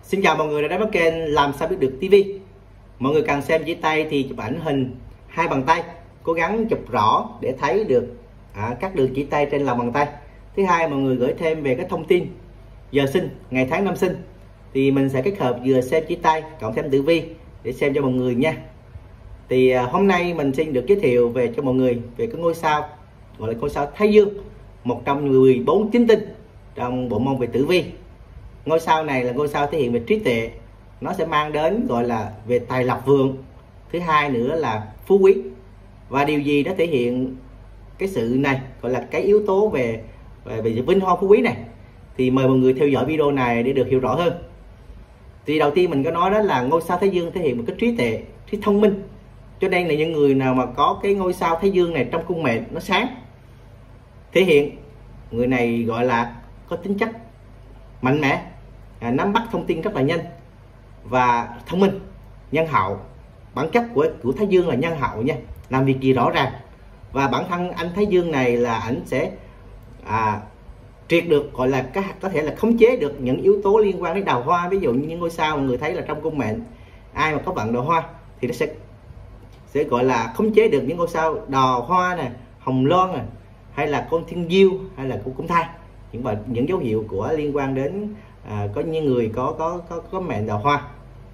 Xin chào mọi người đã đến với kênh Làm Sao Biết Được TV. Mọi người cần xem chỉ tay thì chụp ảnh hình hai bàn tay, cố gắng chụp rõ để thấy được các đường chỉ tay trên lòng bàn tay. Thứ hai, mọi người gửi thêm về cái thông tin giờ sinh, ngày tháng năm sinh, thì mình sẽ kết hợp vừa xem chỉ tay cộng thêm tử vi để xem cho mọi người nha. Thì hôm nay mình xin được giới thiệu về cho mọi người về cái ngôi sao gọi là ngôi sao Thái Dương, một trong 14 chính tinh trong bộ môn về tử vi. Ngôi sao này là ngôi sao thể hiện về trí tuệ, nó sẽ mang đến gọi là về tài lộc vượng. Thứ hai nữa là phú quý. Và điều gì nó thể hiện cái sự này, gọi là cái yếu tố về vinh hoa phú quý này, thì mời mọi người theo dõi video này để được hiểu rõ hơn. Thì đầu tiên mình có nói đó là ngôi sao Thái Dương thể hiện một cái trí tuệ, trí thông minh. Cho nên là những người nào mà có cái ngôi sao Thái Dương này trong cung mệnh nó sáng, thể hiện người này gọi là có tính chất mạnh mẽ, nắm bắt thông tin rất là nhanh và thông minh, nhân hậu. Bản chất của Thái Dương là nhân hậu nha, làm việc gì rõ ràng. Và bản thân anh Thái Dương này là ảnh sẽ triệt được, gọi là có thể là khống chế được những yếu tố liên quan đến đào hoa. Ví dụ như những ngôi sao mà người thấy là trong cung mệnh ai mà có vận đào hoa thì nó sẽ gọi là khống chế được những ngôi sao đào hoa này, hồng loan này, hay là con thiên diêu, hay là con cung thai, những dấu hiệu của liên quan đến có những người có mệnh đào hoa.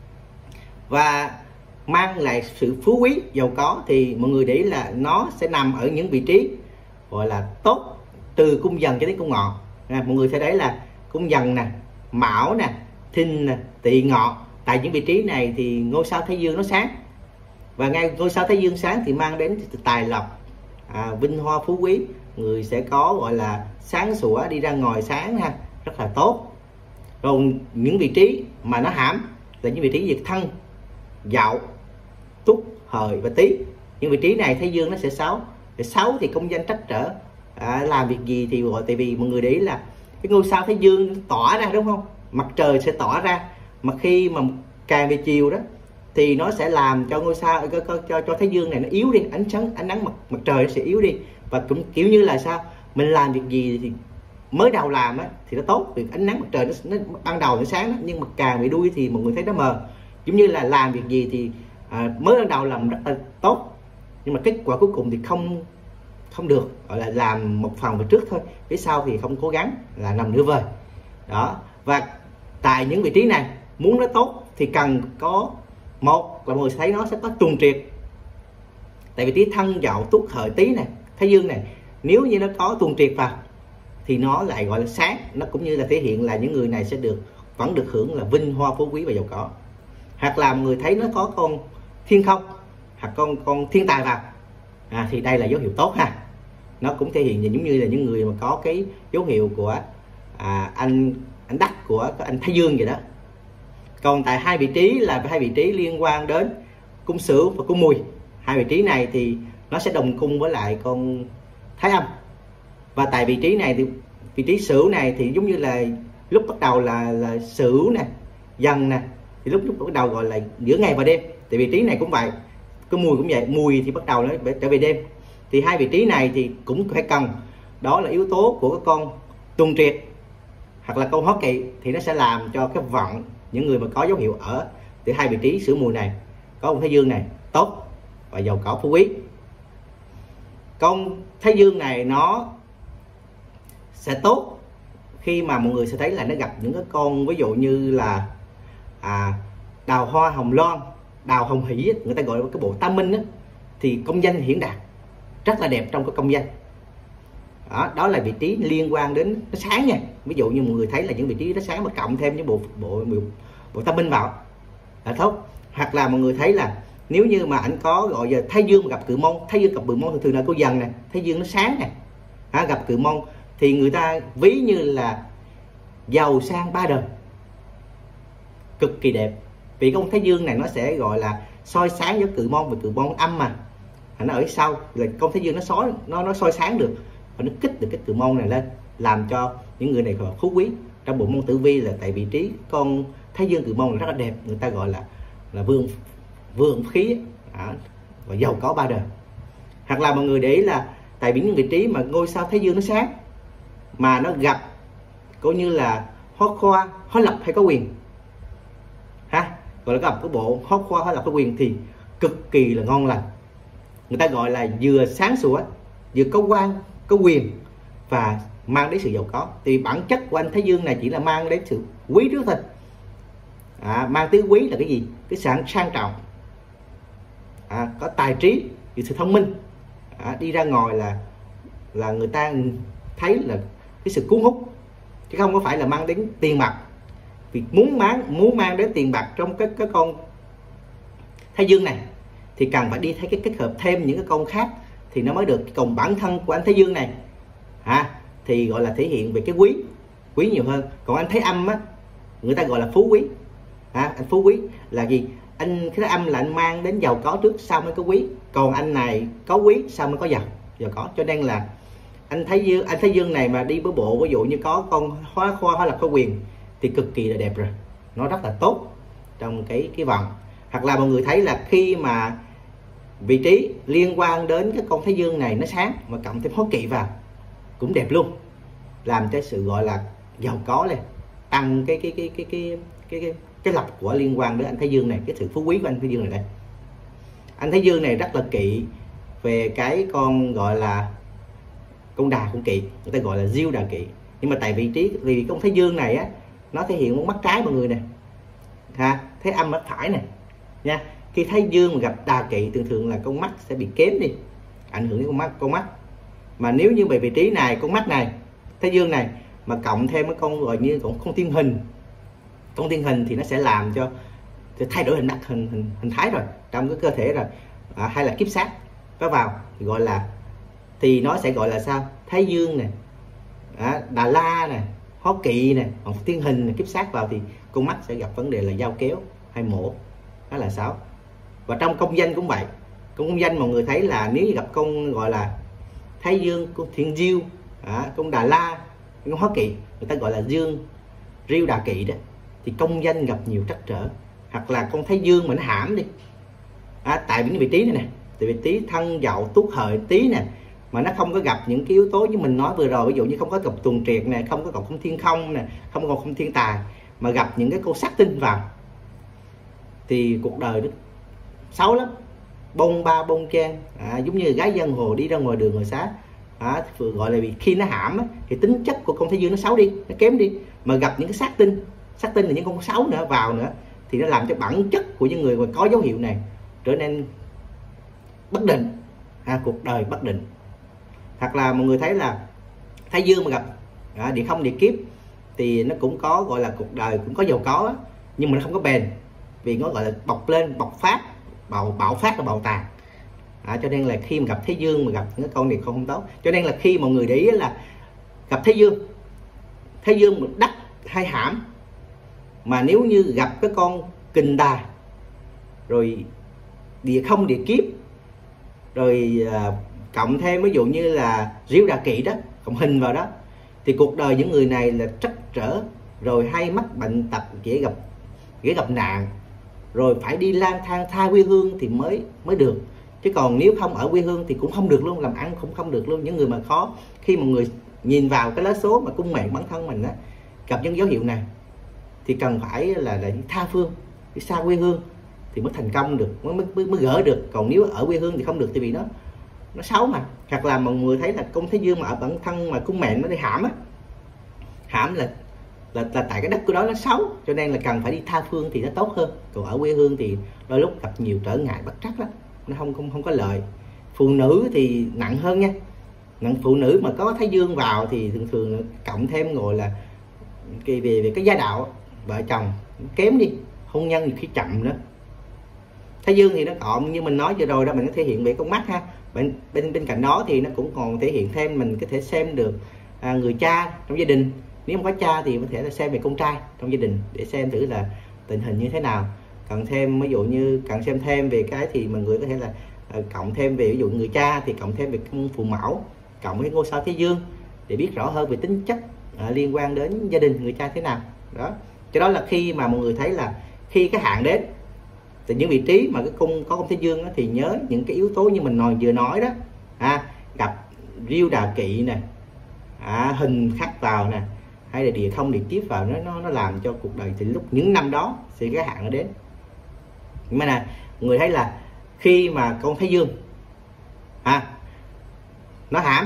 Và mang lại sự phú quý giàu có thì mọi người để ý là nó sẽ nằm ở những vị trí gọi là tốt, từ cung dần cho đến cung ngọ. Mọi người thấy đấy là cung dần nè, mão nè, thìn nè, tỵ ngọ. Tại những vị trí này thì ngôi sao Thái Dương nó sáng, và ngay ngôi sao Thái Dương sáng thì mang đến tài lộc, vinh hoa phú quý. Người sẽ có gọi là sáng sủa, đi ra ngoài sáng ha, rất là tốt. Còn những vị trí mà nó hãm là những vị trí về Thân, Dậu, Tuất, Hợi và Tý. Những vị trí này Thái Dương nó sẽ xấu. Xấu thì công danh trắc trở, làm việc gì thì gọi, tại vì mọi người để ý là cái ngôi sao Thái Dương tỏa ra, đúng không? Mặt trời sẽ tỏa ra, mà khi mà càng về chiều đó thì nó sẽ làm cho ngôi sao cho Thái Dương này nó yếu đi, ánh nắng mặt trời nó sẽ yếu đi. Và cũng kiểu như là sao, mình làm việc gì thì mới đầu làm á thì nó tốt, vì ánh nắng mặt trời nó ban đầu nó sáng đó, nhưng mà càng bị đuôi thì mọi người thấy nó mờ. Giống như là làm việc gì thì mới ban đầu làm rất là tốt, nhưng mà kết quả cuối cùng thì không được, gọi là làm một phần về trước thôi, phía sau thì không cố gắng, là nằm nửa vời đó. Và tại những vị trí này muốn nó tốt thì cần có một là mọi người thấy nó sẽ có tuần triệt. Tại vì tí Thân, Dậu, Tuất, Hợi, Tý này, Thái Dương này, nếu như nó có tuần triệt vào thì nó lại gọi là sáng. Nó cũng như là thể hiện là những người này sẽ vẫn được hưởng là vinh hoa phú quý và giàu có. Hoặc là người thấy nó có con thiên không hoặc con thiên tài vào, thì đây là dấu hiệu tốt ha. Nó cũng thể hiện giống như là những người mà có cái dấu hiệu của anh Đắc, của anh Thái Dương vậy đó. Còn tại hai vị trí là hai vị trí liên quan đến cung Sửu và cung Mùi. Hai vị trí này thì nó sẽ đồng cung với lại con Thái Âm. Và tại vị trí này thì vị trí Sửu này thì giống như là lúc bắt đầu là Sửu nè, Dần nè, thì lúc bắt đầu gọi là giữa ngày và đêm. Tại vị trí này cũng vậy, cái Mùi cũng vậy, Mùi thì bắt đầu nó trở về đêm. Thì hai vị trí này thì cũng phải cần, đó là yếu tố của cái con tuần triệt hoặc là con Hóa Kỵ, thì nó sẽ làm cho cái vận những người mà có dấu hiệu ở từ hai vị trí Sửu Mùi này, có con Thái Dương này tốt và giàu có phú quý. Con Thái Dương này nó sẽ tốt khi mà mọi người sẽ thấy là nó gặp những cái con, ví dụ như là đào hoa hồng loan, đào hồng hỷ, người ta gọi là cái bộ tam minh đó, thì công danh hiển đạt rất là đẹp trong cái công danh đó là vị trí liên quan đến nó sáng nha. Ví dụ như mọi người thấy là những vị trí nó sáng mà cộng thêm những bộ tam minh vào là tốt. Hoặc là mọi người thấy là nếu như mà anh có gọi giờ Thái Dương gặp Cự Môn, Thái Dương gặp Cự Môn thường là cô dần nè, Thái Dương nó sáng nè, gặp Cự Môn thì người ta ví như là giàu sang ba đời, cực kỳ đẹp. Vì con Thái Dương này nó sẽ gọi là soi sáng với Cự Môn, và Cự Môn âm mà nó ở sau, là con Thái Dương nó soi sáng được và nó kích được cái Cự Môn này lên, làm cho những người này phú quý. Trong bộ môn tử vi là tại vị trí con Thái Dương Cự Môn là rất là đẹp, người ta gọi là vương khí và giàu có ba đời. Hoặc là mọi người để ý là tại những vị trí mà ngôi sao Thái Dương nó sáng mà nó gặp coi như là hóa khoa, hóa lập hay có quyền, gọi là gặp cái bộ hốt khoa hay là cái quyền thì cực kỳ là ngon lành. Người ta gọi là vừa sáng sủa, vừa có quan, có quyền và mang đến sự giàu có. Thì bản chất của anh Thái Dương này chỉ là mang đến sự quý trước thôi. Mang tiếng quý là cái gì? Cái sang trọng, có tài trí, sự thông minh. Đi ra ngoài là người ta thấy là cái sự cuốn hút, chứ không có phải là mang đến tiền bạc. Vì muốn mang đến tiền bạc trong cái con Thái Dương này thì cần phải đi thấy cái kết hợp thêm những cái con khác thì nó mới được. Còn bản thân của anh Thái Dương này thì gọi là thể hiện về cái quý nhiều hơn. Còn anh Thái Âm á, người ta gọi là phú quý. Anh phú quý là gì? Anh Thái Âm là anh mang đến giàu có trước sau mới có quý, còn anh này có quý sau mới có giàu có. Cho nên là anh Thái Dương này mà đi với bộ, ví dụ như có con hóa khoa hay là có quyền thì cực kỳ là đẹp rồi, nó rất là tốt trong cái vòng. Hoặc là mọi người thấy là khi mà vị trí liên quan đến cái con Thái Dương này nó sáng mà cộng thêm hó kỵ vào cũng đẹp luôn, làm cho sự gọi là giàu có lên, tăng cái lộc của liên quan đến anh Thái Dương này, cái sự phú quý của anh Thái Dương này đây. Anh Thái Dương này rất là kỵ về cái con gọi là con đà con kỵ, người ta gọi là diêu đà kỵ. Nhưng mà tại vị trí vì con Thái Dương này á, nó thể hiện con mắt trái mọi người nè, Thái Âm mắt phải này nha. Khi Thái Dương mà gặp đà kỵ thường thường là con mắt sẽ bị kém đi, ảnh hưởng đến con mắt. Mà nếu như về vị trí này, con mắt này, Thái Dương này mà cộng thêm cái con gọi như con thiên hình, con thiên hình thì nó sẽ làm cho thay đổi hình thái rồi trong cái cơ thể rồi. Hay là kiếp sát có vào thì gọi là, thì nó sẽ gọi là sao? Thái Dương này, Đà La này, hó kỵ này, còn thiên hình này, kiếp sát vào thì con mắt sẽ gặp vấn đề là dao kéo hay mổ, đó là 6. Và trong công danh cũng vậy. Công danh mọi người thấy là nếu như gặp con gọi là Thái Dương, con thiên diêu, con Đà La, con hó kỵ, người ta gọi là dương riêu đà kỵ đó, thì công danh gặp nhiều trắc trở. Hoặc là con Thái Dương mà nó hãm đi, tại những vị trí này nè, tại vị trí thân dậu tuất hợi tý nè, mà nó không có gặp những cái yếu tố như mình nói vừa rồi, ví dụ như không có gặp tuần triệt nè, không có gặp không thiên không nè, không có không thiên tài, mà gặp những cái con sát tinh vào thì cuộc đời nó xấu lắm, bông ba bông chen, giống như gái giang hồ đi ra ngoài đường ngoài xá, gọi là vì khi nó hãm thì tính chất của con Thái Dương nó xấu đi, nó kém đi. Mà gặp những cái sát tinh là những con xấu nữa vào nữa thì nó làm cho bản chất của những người mà có dấu hiệu này trở nên bất định, cuộc đời bất định. Hoặc là mọi người thấy là Thái Dương mà gặp địa không địa kiếp thì nó cũng có gọi là cuộc đời cũng có giàu có, nhưng mà nó không có bền, vì nó gọi là bộc lên, bộc phát, bạo phát và bạo tàn. Cho nên là khi mà gặp Thái Dương mà gặp những con này không tốt. Cho nên là khi mọi người để ý là gặp Thái Dương mà đắc hay hãm, mà nếu như gặp cái con kình đà rồi địa không địa kiếp rồi cộng thêm ví dụ như là diêu đà kỵ đó, cộng hình vào đó, thì cuộc đời những người này là trắc trở, rồi hay mắc bệnh tật, dễ gặp nạn, rồi phải đi lang thang tha quê hương thì mới được. Chứ còn nếu không ở quê hương thì cũng không được luôn, làm ăn cũng không được luôn. Những người mà khó, khi mà người nhìn vào cái lá số mà cung mệnh bản thân mình gặp những dấu hiệu này thì cần phải là tha phương, đi xa quê hương thì mới thành công được, mới gỡ được. Còn nếu ở quê hương thì không được, tại vì nó xấu mà. Hoặc là mọi người thấy là con Thái Dương mà ở bản thân mà cung mệnh nó đi hãm là tại cái đất của đó nó xấu, cho nên là cần phải đi tha phương thì nó tốt hơn. Còn ở quê hương thì đôi lúc gặp nhiều trở ngại bất trắc lắm, nó không có lợi. Phụ nữ thì nặng hơn nha. Phụ nữ mà có Thái Dương vào thì thường cộng thêm gọi là về cái gia đạo vợ chồng kém đi, hôn nhân nhiều khi chậm nữa. Thái Dương thì nó cộng như mình nói vừa rồi đó, mình có thể hiện về con mắt ha. Bên cạnh đó thì nó cũng còn thể hiện thêm, mình có thể xem được người cha trong gia đình. Nếu không có cha thì có thể là xem về con trai trong gia đình để xem thử là tình hình như thế nào. Cần thêm ví dụ như cần xem thêm về cái thì mọi người có thể là cộng thêm về ví dụ người cha thì cộng thêm về con phụ mẫu, cộng với ngôi sao Thái Dương để biết rõ hơn về tính chất liên quan đến gia đình người cha thế nào đó. Cho đó là khi mà mọi người thấy là khi cái hạn đến thì những vị trí mà cái cung có con Thái Dương thì nhớ những cái yếu tố như mình vừa nói đó, gặp riêu đà kỵ nè, hình khắc vào nè, hay là địa không địa kiếp vào, nó làm cho cuộc đời thì lúc những năm đó sẽ cái hạn nó đến. Nhưng mà nè, người thấy là khi mà con Thái Dương nó hãm,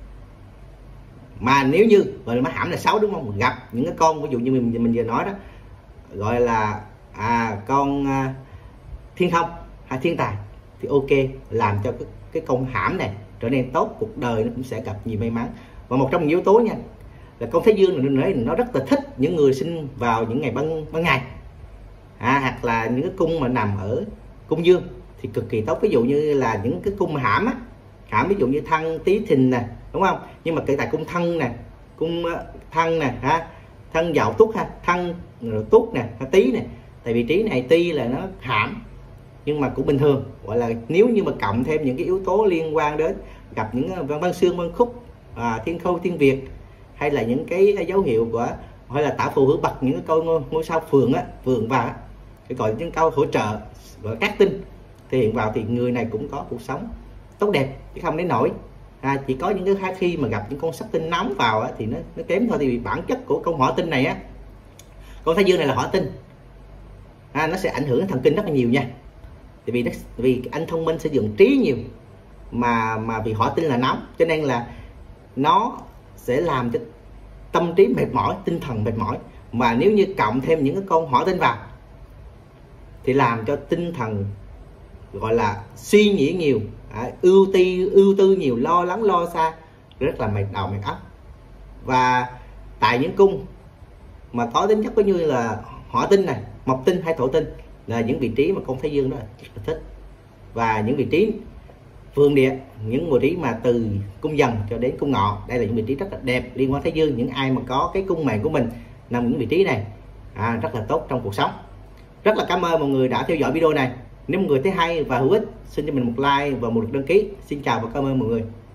mà nếu như gọi là nó hãm là xấu đúng không, gặp những cái con ví dụ như mình vừa nói đó, gọi là con thiên không hay thiên tài, thì ok, làm cho cái con hãm này trở nên tốt, cuộc đời nó cũng sẽ gặp nhiều may mắn. Và một trong những yếu tố nha, là con Thái Dương này nó rất là thích những người sinh vào những ngày ban ngày, hoặc là những cái cung mà nằm ở cung dương thì cực kỳ tốt. Ví dụ như là những cái cung mà hãm ví dụ như Thân, Tý, Thìn nè, đúng không? Nhưng mà tại cung Thân nè, cung Thân nè, Thân Dậu Tuất Thân rồi Tuất nè, Tý nè, tại vị trí này tuy là nó hãm nhưng mà cũng bình thường. Gọi là nếu như mà cộng thêm những cái yếu tố liên quan đến gặp những văn xương, văn khúc, thiên khâu, thiên việt, hay là những cái dấu hiệu của, hay là tả phù hữu bậc, những cái câu ngôi sao phượng vào cái gọi những câu hỗ trợ gọi là các tinh thể hiện vào, thì người này cũng có cuộc sống tốt đẹp chứ không đến nổi. Chỉ có những cái khi mà gặp những con sắc tinh nóng vào thì nó kém thôi. Thì vì bản chất của con hỏa tinh này con Thái Dương này là hỏa tinh, nó sẽ ảnh hưởng đến thần kinh rất là nhiều nha. Vì anh thông minh, sử dụng trí nhiều, mà vì hỏa tinh là nóng, cho nên là nó sẽ làm cho tâm trí mệt mỏi, tinh thần mệt mỏi. Mà nếu như cộng thêm những cái con hỏa tinh vào thì làm cho tinh thần gọi là suy nghĩ nhiều, ưu tư nhiều, lo lắng lo xa, rất là mệt đầu mệt óc. Và tại những cung mà có tính chất có như là hỏa tinh này, mộc tinh hay thổ tinh là những vị trí mà con Thái Dương đó rất là thích. Và những vị trí vượng địa, những vị trí mà từ cung Dần cho đến cung Ngọ, đây là những vị trí rất là đẹp liên quan Thái Dương. Những ai mà có cái cung mệnh của mình nằm những vị trí này rất là tốt trong cuộc sống. Rất là cảm ơn mọi người đã theo dõi video này. Nếu mọi người thấy hay và hữu ích, xin cho mình một like và một lượt đăng ký. Xin chào và cảm ơn mọi người.